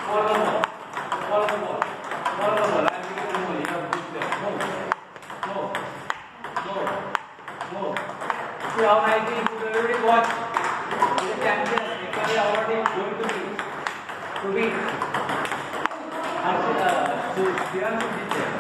Follow the ball. Follow the ball. Follow the ball. I'm giving the ball. You have to play. Move. Move. Move. See how nicely you put everybody watch. The champion. They are already going to be. So they are to be there.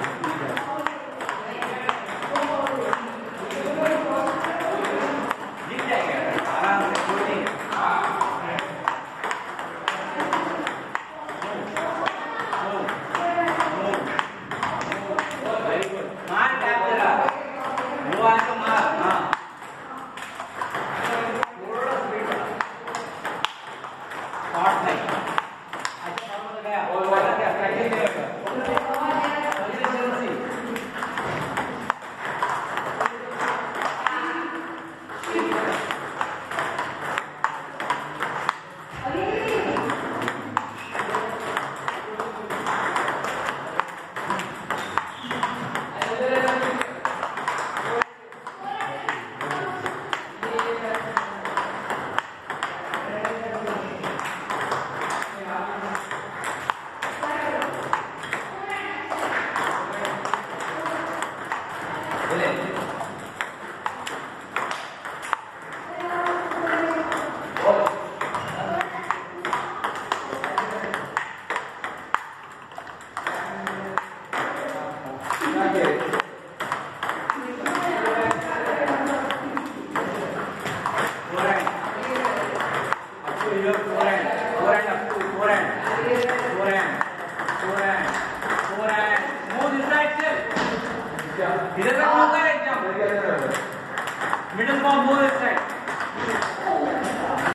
Middle ball, move this side.